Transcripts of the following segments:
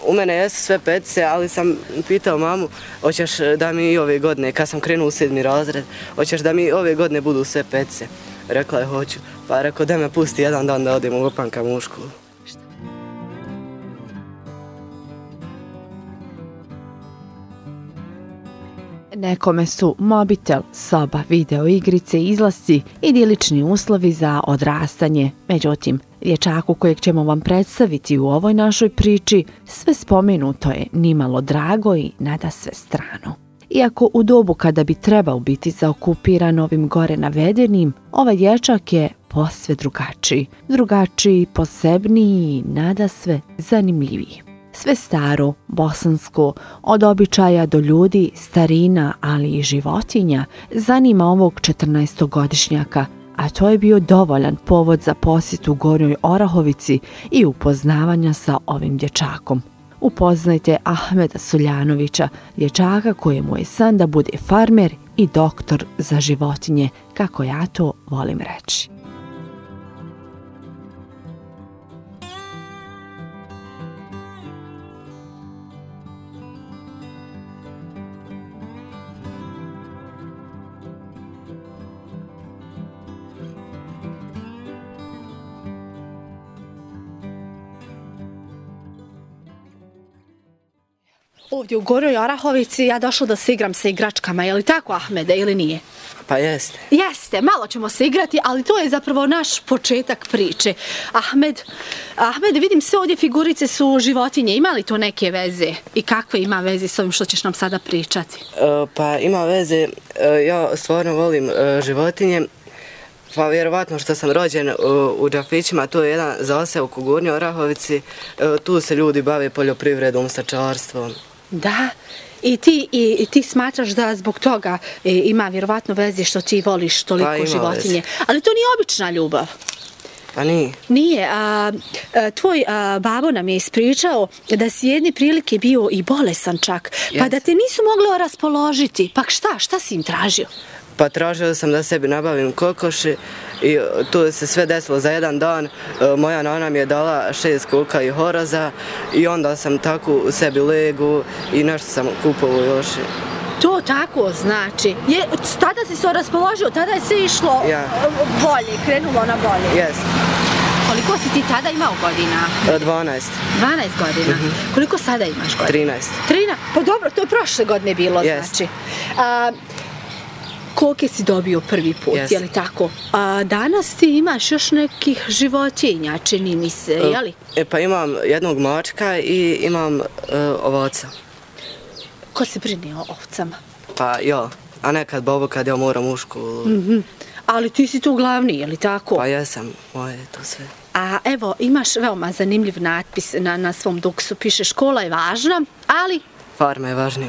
u mene jesu sve petice, ali sam pitao mamu, hoćeš da mi i ove godine, kad sam krenuo u 7. razred, hoćeš da mi ove godine budu sve petice? Rekla je hoću, pa rekao da me pusti jedan dan da odem u Opankama u školu. Nekome su mobitel, soba, video igrice, izlasci idilični uslovi za odrastanje. Međutim, dječaku kojeg ćemo vam predstaviti u ovoj našoj priči, sve spomenuto je nimalo drago i nadasve strano. Iako u dobu kada bi trebao biti zaokupiran ovim gore navedenim, ovaj dječak je posve drugačiji. Drugačiji, posebniji i nadasve zanimljiviji. Sve staro, bosansko, od običaja do ljudi, starina, ali i životinja, zanima ovog 14-godišnjaka, a to je bio dovoljan povod za posjet u Gornjoj Orahovici i upoznavanja sa ovim dječakom. Upoznajte Ahmeda Suljanovića, dječaka kojemu je san da bude farmer i doktor za životinje, kako ja to volim reći. Ovdje u Gornjoj Orahovici ja došla da se igram sa igračkama, je li tako, Ahmede, ili nije? Pa jeste. Jeste, malo ćemo se igrati, ali to je zapravo naš početak priče. Ahmed, vidim sve ovdje figurice su životinje, ima li to neke veze? I kakve ima veze s ovim što ćeš nam sada pričati? Pa ima veze, ja stvarno volim životinje. Pa vjerovatno što sam rođen u Đafićima, to je jedan zaseok u Gornjoj Orahovici, tu se ljudi bave poljoprivredom, stočarstvom. Da, i ti smatraš da zbog toga ima vjerovatno veze što ti voliš toliko životinje. Ali to nije obična ljubav. Pa nije. Nije. Tvoj babo nam je ispričao da si jedne prilike bio i bolesan čak, pa da te nisu mogli raspoložiti. Pa šta si im tražio? Pa tražio sam da sebi nabavim kokoši i to se sve desilo za jedan dan. Moja nana mi je dala 6 koka i horoza i onda sam tako sebi legu i nešto sam kupovao još. To tako znači. Tada si se raspoložio, tada je sve išlo bolje, krenulo na bolje. Jeste. Koliko si ti tada imao godina? 12. 12 godina? Koliko sada imaš godina? 13. Pa dobro, to je prošle godine bilo, znači. Koke si dobio prvi put, je li tako? A danas ti imaš još nekih životinja, čini mi se, je li? Pa imam jednog mačka i imam ovaca. Ko se brine o ovcama? Pa ja, a nekad bobo kad ja moram u školu. Ali ti si tu glavni, je li tako? Pa jesam, moje je to sve. A evo, imaš veoma zanimljiv natpis na svom duksu, piše škola je važna, ali... Farma je važnija.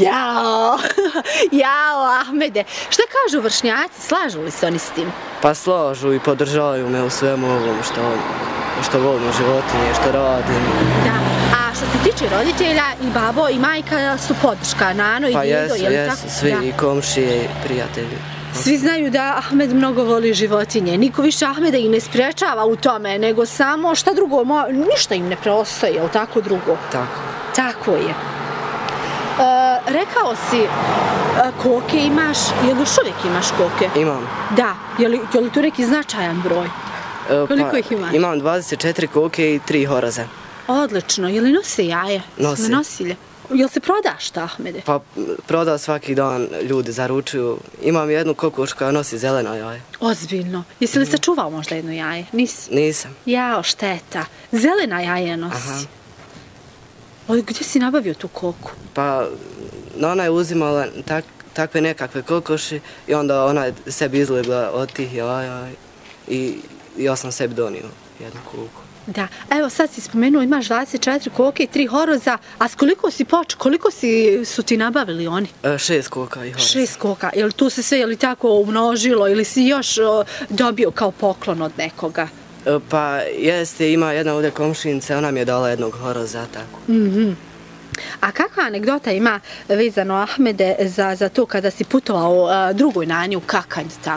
Jao, Ahmede. Šta kažu vršnjaci, slažu li se oni s tim? Pa slažu i podržavaju me u svemu ovom što volim životinje, što radim. Da, a što se tiče roditelja i babo i majka su podrška, nano i djedo, je li tako? Pa jesu, svi i komšije i prijatelji. Svi znaju da Ahmed mnogo voli životinje. Niko više Ahmeda ih ne sprečava u tome, nego samo šta drugo, ništa im ne preostaje, je li tako drugo? Tako. Tako je. Rekao si, koke imaš, je li još uvijek imaš koke? Imam. Da, je li to neki značajan broj? Koliko ih imaš? Imam 24 koke i 3 horoza. Odlično, je li nose jaje? Nose. Nosilje? Je li se prodaš ta, Ahmede? Pa proda svaki dan, ljudi zaručuju. Imam jednu kokoš koja nosi zeleno jaje. Ozbiljno. Jesi li sačuvao možda jedno jaje? Nisi? Nisam. Jao, šteta. Zelena jaje nosi. Gdje si nabavio tu koku? Pa, ona je uzimala takve nekakve kokoši i onda ona je sebi izlegla od tih jaja i ja sam sebi donio jednu koku. Da, evo sad si spomenuo imaš 24 koke i 3 horoza, a s koliko si počeo, koliko su ti nabavili oni? 6 koka i horoza. 6 koka, je li tu se sve tako umnožilo ili si još dobio kao poklon od nekoga? Pa jeste, ima jedna ovdje komšinica, ona mi je dala jednog horoza, tako. A kakva anegdota ima vezano, Ahmede, za to kada si putovao drugoj nanji u Kakanj tamo?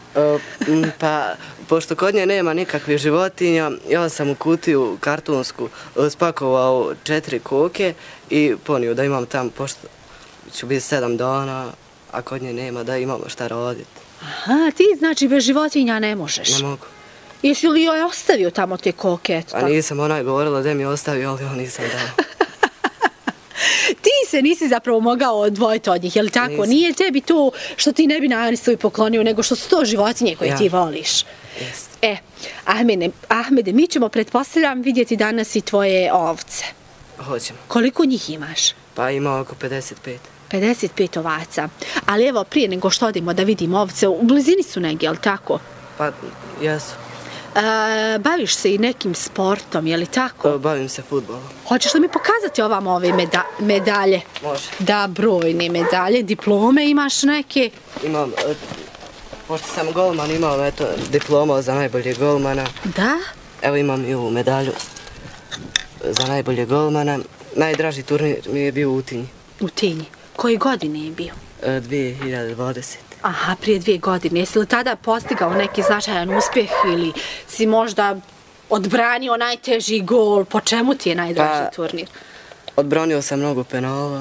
Pa, pošto kod nje nema nikakvih životinja, ja sam u kutiju kartonsku spakovao 4 koke i ponio da imam tamo, pošto ću biti 7 dana, a kod nje nema da imamo šta raditi. Aha, ti znači bez životinja ne možeš? Ne mogu. Jesi li joj ostavio tamo te koke? A nisam, ona je govorila da mi je ostavio, ali ja nisam dao. Ti se nisi zapravo mogao odvojiti od njih, je li tako? Nisam. Nije tebi to što ti ne bi nagristao i poklonio, nego što su to životinje koje ti voliš. Jest. Ahmede, mi ćemo, pretpostavljam, vidjeti danas i tvoje ovce. Hoćemo. Koliko njih imaš? Pa ima oko 55. 55 ovaca. Ali evo, prije nego što odimo da vidimo ovce, u blizini su negdje, je li tako? Pa, jesu. Baviš se i nekim sportom, je li tako? Bavim se fudbalom. Hoćeš li mi pokazati ovam ove medalje? Može. Da, brojne medalje, diplome imaš neke? Imam, pošto sam golman, imam diploma za najboljeg golmana. Da? Evo imam i ovu medalju za najboljeg golmana. Najdraži turnir mi je bio u Utinji. U Tinji. Koje godine je bio? 2020. Aha, prije 2 godine. Jesi li tada postigao neki značajan uspjeh ili si možda odbranio najteži gol? Po čemu ti je najdraži turnir? Odbranio sam mnogo penala.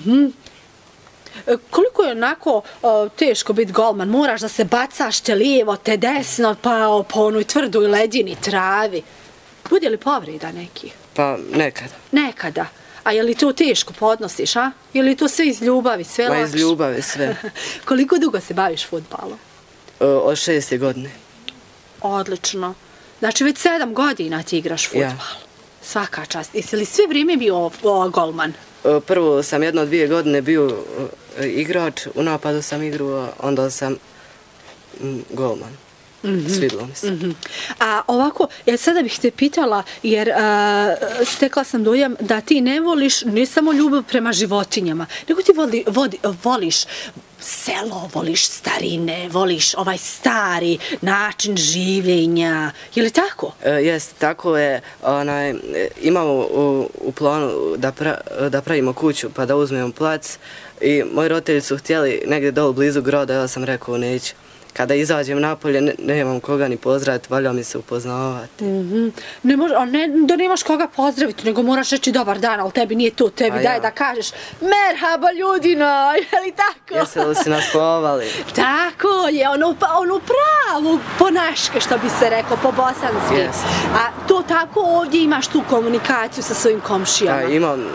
Koliko je onako teško biti golman? Moraš da se bacaš te lijevo, te desno, pa po onoj tvrdoj ledini, travi. Bude li povreda neki? Pa nekada. Nekada. A je li to teško podnosiš, a? Je li to sve iz ljubavi, sve lakše? Ma iz ljubavi sve. Koliko dugo se baviš fudbalom? Od 6. godine. Odlično. Znači već 7 godina ti igraš fudbal. Ja. Svaka čast. Jesi li sve vrijeme bio golman? Prvo sam 1-2 godine bio igrač, u napadu sam igrao, onda sam golman. Svidlo mi se. A ovako, ja sada bih te pitala, jer stekla sam dojam da ti ne voliš ne samo ljubav prema životinjama, nego ti voliš selo, voliš starine, voliš ovaj stari način življenja. Je li tako? Jeste, tako je. Imamo u planu da pravimo kuću pa da uzmemo plac i moji roditelji su htjeli negdje dole blizu grada, ja sam rekao neću. Kada izađem napolje, nemam koga ni pozdraviti, valja mi se upoznavati. Ne da nemaš koga pozdraviti, nego moraš reći dobar dan, ali tebi nije to, tebi daje da kažeš merhaba ljudina, je li tako? Jesi li si nas povali? Tako je, ono pravu ponaške, što bi se rekao, po bosanski. A to tako ovdje imaš tu komunikaciju sa svojim komšijama? Da, imam.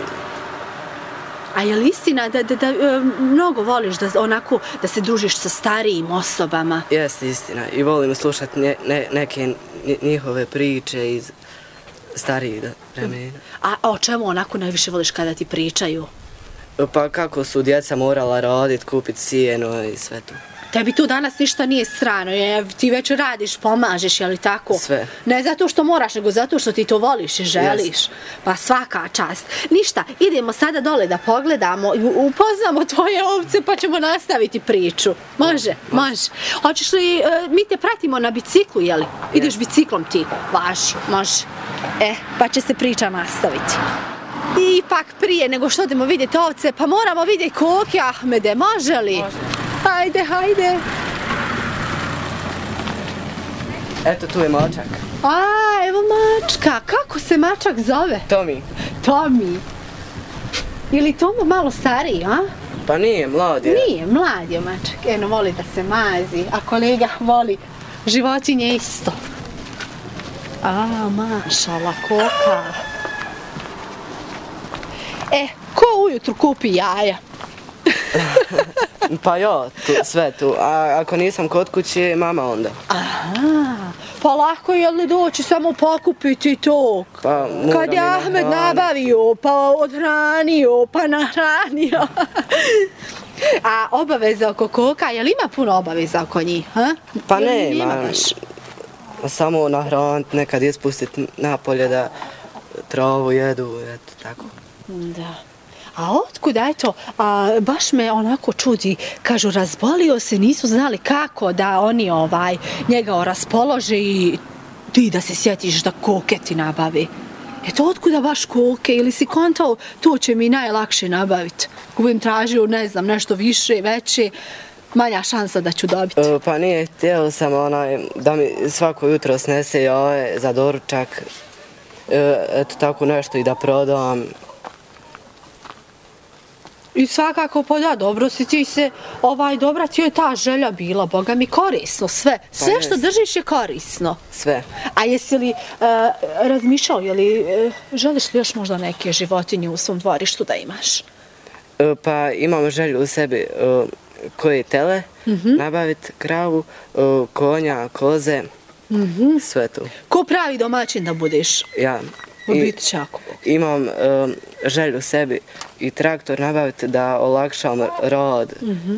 A je li istina da mnogo voliš da se družiš sa starijim osobama? Jeste istina i volim slušati neke njihove priče iz starijih vremena. A o čemu onako najviše voliš kada ti pričaju? Pa kako su djeca morala raditi, kupiti sijeno i sve to. Tebi tu danas ništa nije strano, ti već radiš, pomažeš, je li tako? Sve. Ne zato što moraš, nego zato što ti to voliš i želiš. Pa svaka čast. Ništa, idemo sada dole da pogledamo, upoznamo tvoje ovce pa ćemo nastaviti priču. Može? Može. Hoćeš li, mi te pratimo na biciklu, je li? Ideš biciklom ti? Važi, može. Pa će se priča nastaviti. Ipak prije nego što idemo vidjeti ovce, pa moramo vidjeti koke, Ahmede, može li? Može. Hajde. Eto, tu je mačak. Evo mačka. Kako se mačak zove? Tomi. Je li Tomo malo stariji, a? Pa nije, mlad je. Nije, mlad je mačak. Eno, voli da se mazi, a kolega voli životinje isto. Mašala, koka. Ko ujutru kupi jaja? Pa ja, sve tu. A ako nisam kod kuće, mama onda. Pa lako je li doći samo pokupiti to? Kad je Ahmed nabavio, pa odhranio, pa nahranio. A obaveza oko koka, je li ima puno obaveza oko njih? Pa nema. Samo nahraniti, nekad ispustiti napolje da travu jedu, eto tako. Da. A otkuda, eto, baš me onako čudi, kažu razbolio se, nisu znali kako da oni njega raspolože i ti da se sjetiš da koke ti nabavi. Eto, otkuda baš koke ili si kontao, to će mi najlakše nabaviti. Ako budem tražio, ne znam, nešto više, veće, manja šansa da ću dobiti? Pa nije, htjela sam da mi svako jutro snese jaje za doručak, eto tako nešto i da prodam. I svakako, pa da, dobro si ti se, dobra ti je ta želja bila, Boga mi, korisno, sve. Sve što držiš je korisno. Sve. A jesi li razmišljao, želiš li još možda neke životinje u svom dvorištu da imaš? Pa imam želju u sebi koje tele, nabaviti kravu, konja, koze, sve to. Ko pravi domaćin da budeš? Ja. Biti će jako. Imam želju u sebi i traktor nabaviti da olakšam rad.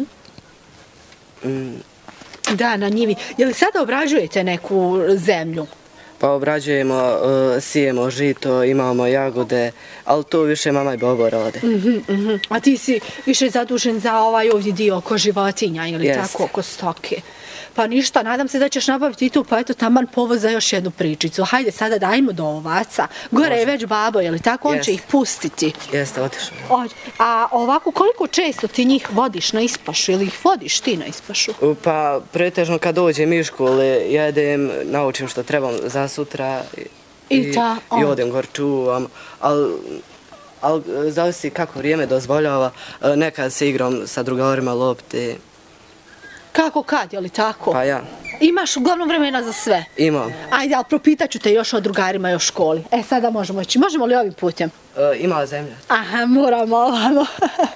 Da, na njivi. Je li sada obrađujete neku zemlju? Pa obrađujemo, sijemo žito, imamo jagode, ali to više mama i babo rade. A ti si više zadužen za ovdje dio oko životinja ili tako, oko stoke. Pa ništa, nadam se da ćeš nabaviti i tu, pa eto taman povod za još jednu pričicu. Hajde sada dajmo do ovaca. Gore je već babo, je li tako? On će ih pustiti. Jeste, otišao. A ovako, koliko često ti njih vodiš na ispašu ili ih vodiš ti na ispašu? Pa pretežno kad dođem iz škole, jedem, naučim što trebam za sutra i odem gore čuvam. Ali zavisi kako vrijeme dozvoljava, nekad se igram sa drugarima lopte. Kako kad, je li tako? Pa ja. Imaš uglavnom vremena za sve? Imam. Ajde, ali propitat ću te još o drugarima i o školi. Sada možemo ići. Možemo li ovim putem? Ima zemlja. Aha, moramo ovamo.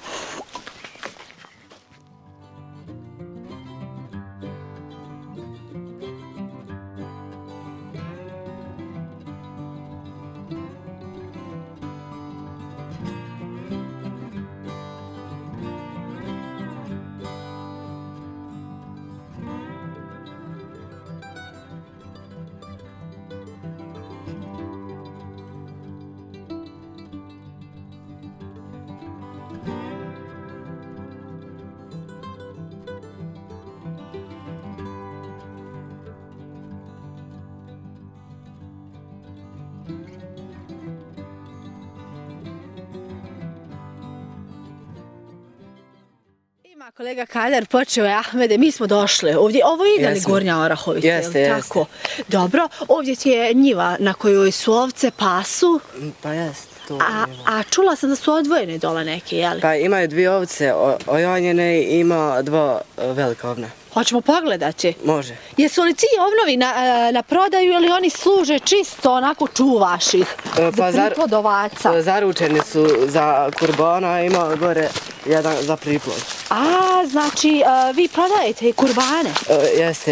Kolega Kader, počeo je Ahmede, mi smo došli ovdje, ovo ide li Gornja Orahovica, jeste, tako? Dobro, ovdje ti je njiva na kojoj su ovce pasu. Pa jeste, to a čula sam da su odvojene dole neke, jel? Pa imaju 2 ovce ojanjene i ima 2 velika ovna. Hoćemo pogledati? Može. Jesu li ti ovnovi na prodaju ili oni služe čisto onako čuvaš ih? Za priplod ovaca? Zaručeni su za kurbana, ima gore jedan za priplod. Znači vi prodajete i kurbane? Jeste.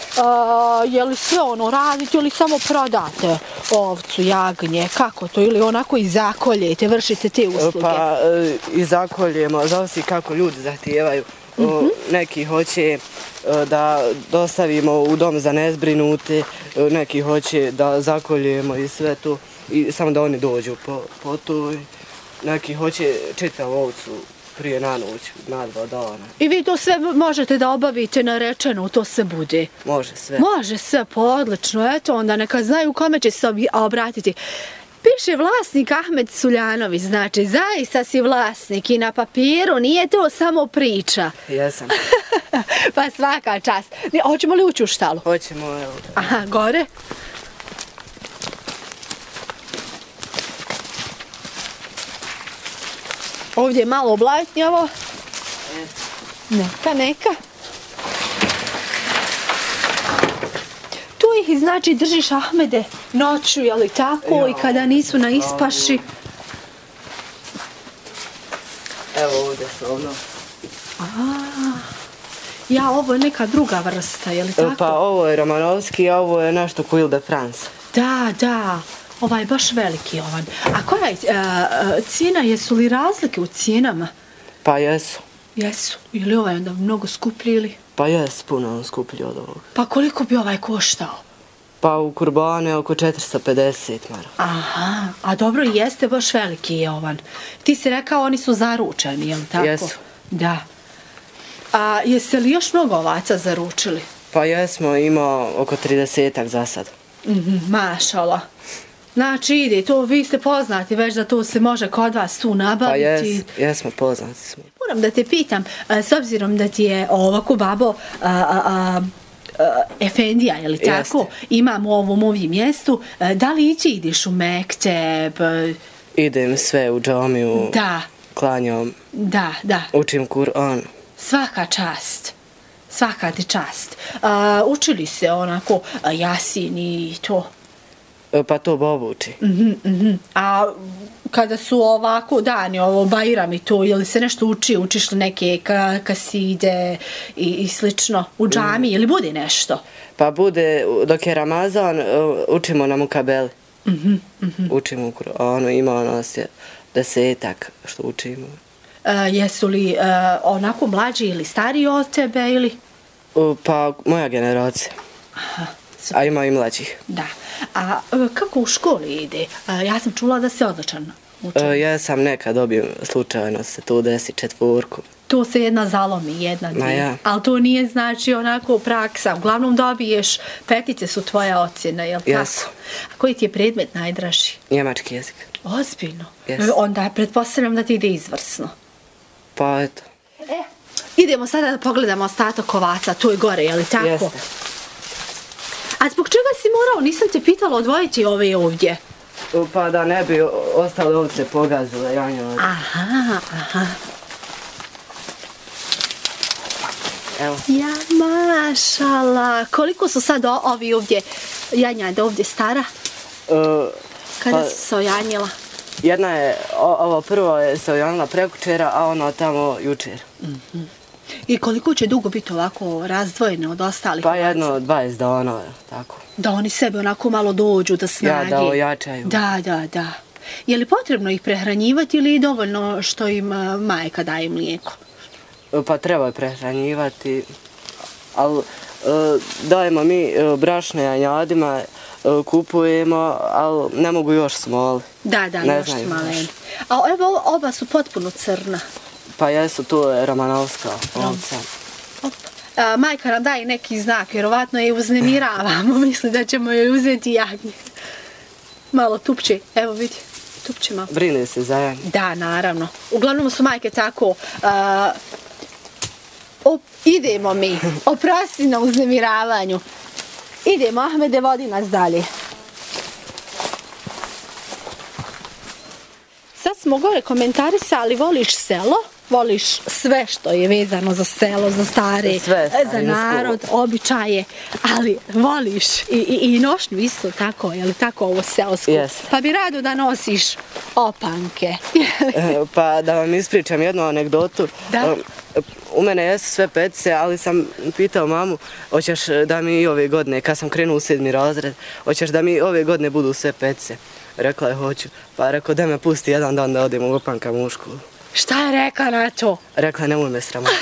Je li sve radite ili samo prodate ovcu, jagnje, kako to? Ili onako i zakoljete, vršite te usluge? Pa i zakoljemo, zavisi kako ljudi zahtijevaju. Neki hoće da dostavimo u dom za nezbrinute, neki hoće da zakoljemo i sve to, i samo da oni dođu po to. Neki hoće čitavu ovcu prije na noć, na 2 dana. I vi to sve možete da obavite narečeno, to se bude? Može sve. Može sve, pa odlično, eto onda neka znaju kome će se obratiti. Piše vlasnik Ahmed Suljanović, znači zaista si vlasnik i na papiru, nije to samo priča. Jesam. Pa svaka čast. Hoćemo li ući u štalu? Hoćemo, evo. Aha, gore. Ovdje je malo blatnjavo. Neka. Tu ih znači držiš, Ahmede, noću, je li tako, i kada nisu na ispaši? Evo ovdje su ovno. Ovo je neka druga vrsta, je li tako? Pa ovo je Romanovski, a ovo je nešto Ile de France. Da. Ovaj je baš veliki ovan. A koja je cijena, jesu li razlike u cijenama? Pa jesu. Jesu. Ili ovaj onda mnogo skuplji ili? Pa jesu puno skuplji od ovog. Pa koliko bi ovaj koštao? Pa u kurbane oko 450 mara. Aha, a dobro, jeste baš veliki je ovan. Ti si rekao oni su zaručeni, je li tako? Jesu. Da. A jeste li još mnogo ovaca zaručili? Pa jesmo, ima oko 30-ak za sad. Mašala. Znači ide, to vi ste poznati već da to se može kod vas tu nabaviti. Pa jesmo poznati smo. moram da te pitam, s obzirom da ti je ovako babo efendija, je li tako? Imamo u ovom ovdje mjestu. Da li ideš u mekteb? Idem sve u džamiju. Da. Klanjam. Da. Učim Kur'an. Svaka čast. Svaka ti čast. Učili se onako Jasin i to? Pa to Bob uči. A kada su ovako dani, ovo Bajram i to, je li se nešto učiš li neke kaside i slično u džami, ili bude nešto? Pa bude, dok je Ramazan, učimo na Mukabeli. Učimo u Kur'anu, ima nas 10 što učimo. Jesu li onako mlađi ili stariji od tebe, ili? Pa moja generacija. A ima i mlađih. Da. A kako u školi ide? Ja sam čula da se odličan uči. Ja sam nekad dobijem slučajno se tu desi 4. To se jedna zalomi, jedna dvije. Ja. Ali to nije znači onako praksa. Uglavnom dobiješ, 5 su tvoja ocjena, jel tako? Jesu. A koji ti je predmet najdraži? Njemački jezik. Ozbiljno? Jesu. Onda pretpostavljam da ti ide izvrsno. Pa eto. Idemo sada da pogledamo ostatak ovaca, tu je gore, je li tako? Jeste. A zbog čega si morao, nisam te pitala, odvojiti ove ovdje? Pa da ne bi ostale ovce pogazile janja. Aha. Evo. Ja, mašala. Koliko su sad ovi ovdje, janjade ovdje stara? Kada su se ojanjila? Jedna je, ovo prvo je se ojanjila prekučera, a ono tamo jučer. I koliko će dugo biti ovako razdvojene od ostalih? Pa jedno 20 dana, tako. Da oni sebe onako malo dođu, da snage. Ja, da ojačaju. Da. Je li potrebno ih prehranjivati ili je dovoljno što im majka daje mlijeko? Pa treba je prehranjivati, ali dajemo mi brašne janjadima, kupujemo, ali ne mogu još smoli. Da, još smale. A evo oba su potpuno crna. Pa jesu, tu je Romanovska ovca. Majka nam daje neki znak, vjerovatno je uznemiravamo, misli da ćemo joj uzeti jagnje. Malo tupče, evo vidi, tupče malo. Brine se za jagnje. Da, naravno. Uglavnom su majke tako, idemo mi, oprosti na uznemiravanju. Idemo, Ahmede, vodi nas dalje. Sad smo gore komentarisali, voliš selo? Voliš sve što je vezano za selo, za stare, za narod, običaje, ali voliš i nošnju isto tako, je li tako ovo seosko? Jeste. Pa bi rado da nosiš opanke. Pa da vam ispričam jednu anegdotu. Da? U mene jesu sve petice, ali sam pitao mamu, hoćeš da mi i ove godine, kad sam krenuo u 7. razred, hoćeš da mi ove godine budu sve petice? Rekla je hoću, pa rekao da me pusti jedan dan da odem u opankama u školu. Šta je rekla na to? Rekla je nemoj me sramoti.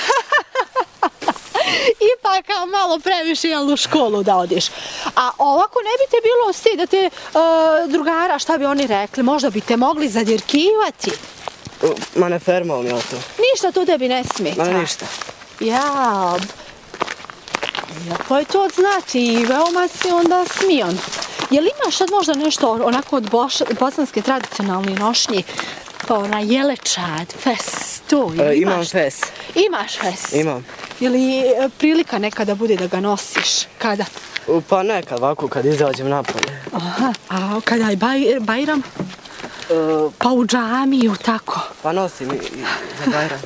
Ipak malo previše u školu da odiš. A ovako ne bi te bilo stid da te drugara, šta bi oni rekli? Možda bi te mogli zadirkivati. Ma ne fermao mi to. Ništa tu tebi ne smeta? Ma ništa. Ja, lijepo je to znati i veoma si onda smion. Jel imaš sad možda nešto onako od bosanske tradicionalne nošnje? Pa ona jelečad, fes, to imaš? Imam fes. Imaš fes? Imam. Je li prilika nekada bude da ga nosiš? Kada? Pa nekad, ovako kad izađem napolje. Aha, a kada je Bajram? Pa u džamiju, tako? Pa nosim i za Bajram.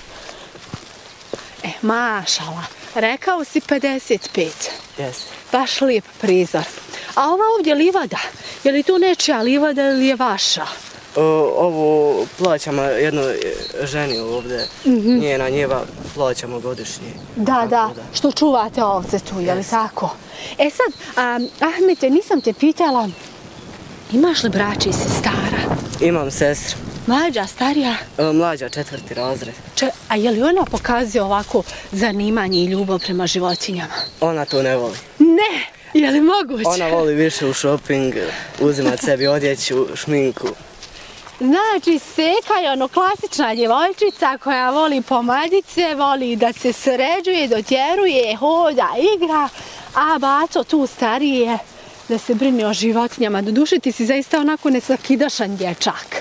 Mašala, rekao si 55. Jeste. Baš lijep prizor. A ova ovdje livada, je li tu nečija livada ili je vaša? Ovo plaćamo jednoj ženi ovdje, njena njeva plaćamo godišnje. Da, što čuvate ovce tu, je li tako? E sad, Ahmete, nisam te pitala, imaš li braća i sestara? Imam sestru. Mlađa, starija? Mlađa, 4. razred. A je li ona pokazuje ovako zanimanje i ljubav prema životinjama? Ona to ne voli. Ne! Je li moguće? Ona voli više u shopping, uzimati sebi odjeću, šminku. Znači, Seka je ono klasična djevojčica koja voli pomadice, voli da se sređuje, dotjeruje, hoda, igra, a baco tu starije da se brine o životinjama. Doduše ti si zaista onako nesakidašan dječak.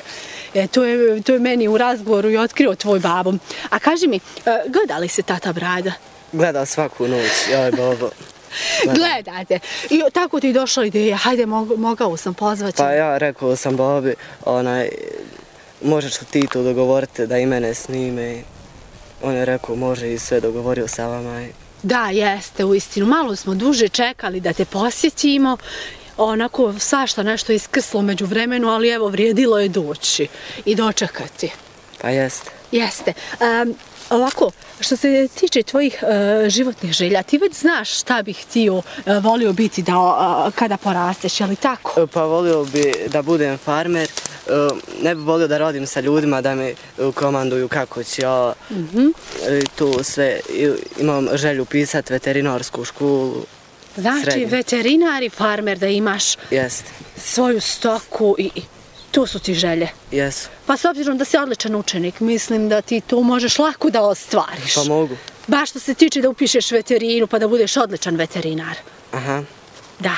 To je meni u razgovoru i otkrio tvoj babo. A kaži mi, gleda li se tata Brada? Gleda svaku noć, joj babo. Gledate. I tako ti je došla ideja, hajde mogao sam pozvati. Pa ja rekao sam babi, možeš li ti to dogovoriti da i mene snime? On je rekao može i sve dogovorio sa vama. Da, jeste, uistinu. Malo smo duže čekali da te posjetimo. Onako svašta nešto iskrslo među vremenu, ali evo vrijedilo je doći i dočekati. Pa jeste. Jeste. Ovako, što se tiče tvojih životnih želja, ti već znaš šta bih htio, volio biti kada porasteš, je li tako? Pa volio bi da budem farmer, ne bi volio da radim sa ljudima, da me komanduju kako će ja to sve. Imam želju pisati veterinarsku školu. Znači, veterinar i farmer, da imaš svoju stoku i to su ti želje. Jesu. Pa s obzirom da si odličan učenik, mislim da ti to možeš lako da ostvariš. Pa mogu. Baš što se tiče da upišeš veterinu pa da budeš odličan veterinar. Aha. Da.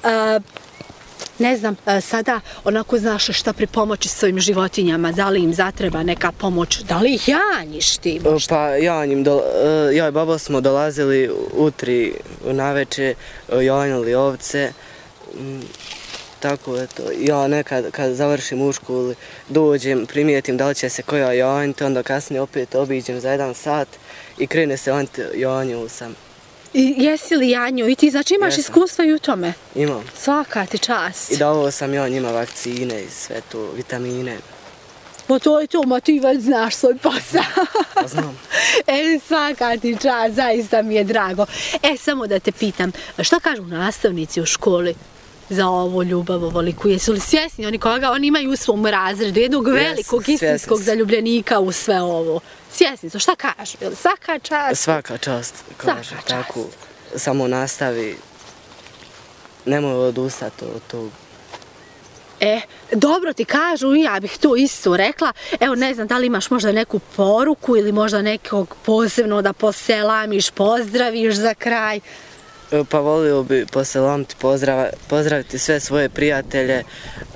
Ne znam, sada onako znaš šta pripomoći svojim životinjama, da li im zatreba neka pomoć, da li ih janjiš ti možda? Pa janjim, ja i babo smo dolazili utri naveče, janjali ovce, tako eto. Ja nekad kad završim u školi dođem, primijetim da li će se koja janjiti, onda kasnije opet obiđem za 1 sat i krene se janju sam. I jesi li janju i ti, znači imaš iskustva i u tome? Imam. Svaka ti čast. I davao sam ja njima vakcine i sve to, vitamine. Pa to je to, ma ti već znaš svoj posao. Pa znam. Svaka ti čast, zaista mi je drago. Samo da te pitam, šta kažu nastavnici u školi za ovo ljubav ovoliku? Jesu li svjesni oni koga oni imaju u svom razredu, jednog velikog istinskog zaljubljenika u sve ovo? Svjesni su, šta kažu? Svaka čast? Svaka čast, kaže, tako. Samo nastavi, nemoj odustati od tog. Dobro ti kažu i ja bih to isto rekla. Evo, ne znam da li imaš možda neku poruku ili možda nekog posebno da poselamiš, pozdraviš za kraj. Pa volio bi poselamiti, pozdraviti sve svoje prijatelje,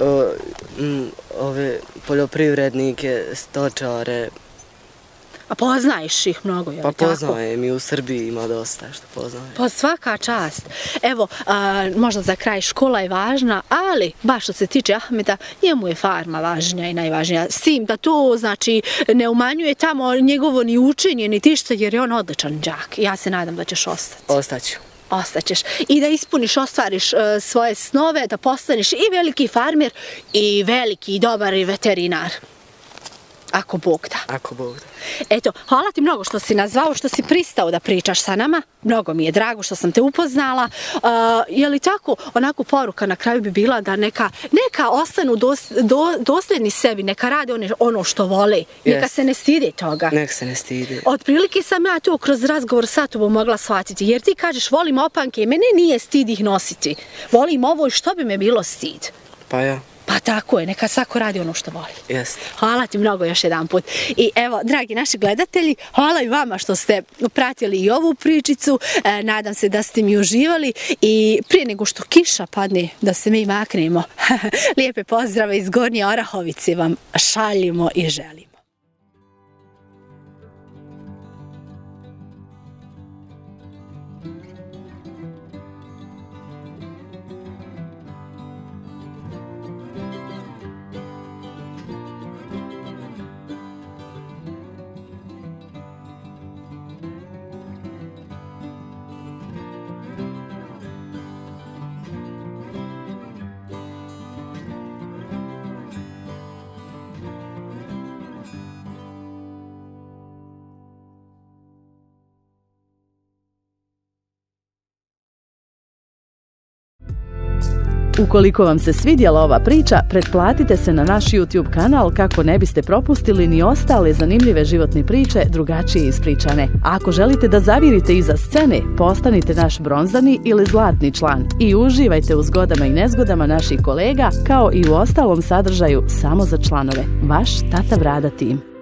ove poljoprivrednike, stočare. A poznaješ ih mnogo, je li tako? Pa poznajem i u Srbiji ima dosta što poznajem. Pa svaka čast. Evo, možda za kraj škola je važna, ali baš što se tiče Ahmeta, njemu je farma važnija i najvažnija. S tim da to, znači, ne umanjuje tamo njegovo ni učenje, ni tišta, jer je on odličan đak. Ja se nadam da ćeš ostati. Ostaću. Ostaćeš. I da ispuniš, ostvariš svoje snove, da postaneš i veliki farmer i veliki i dobar veterinar. Ako Bog da. Ako Bog da. Eto, hvala ti mnogo što si nazvao, što si pristao da pričaš sa nama. Mnogo mi je drago što sam te upoznala. Je li tako, onako poruka na kraju bi bila da neka ostanu dosljedni sebi, neka rade ono što vole. Neka se ne stide toga. Neka se ne stide. Otprilike sam ja to kroz razgovor sa tobom mogla shvatiti, jer ti kažeš volim opanke i mene nije stid ih nositi. Volim ovo i što bi me bilo stid. Pa ja. Pa tako je, neka svako radi ono što voli. Jeste. Hvala ti mnogo još jedan put. I evo, dragi naši gledatelji, hvala i vama što ste pratili i ovu pričicu. Nadam se da ste mi uživali i prije nego što kiša padne, da se mi maknemo. Lijepe pozdrave iz Gornje Orahovice vam šaljimo i želimo. Ukoliko vam se svidjela ova priča, pretplatite se na naš YouTube kanal kako ne biste propustili ni ostale zanimljive životne priče drugačije ispričane. A ako želite da zavirite iza scene, postanite naš bronzani ili zlatni član i uživajte u zgodama i nezgodama naših kolega kao i u ostalom sadržaju samo za članove. Vaš Tata Brada tim.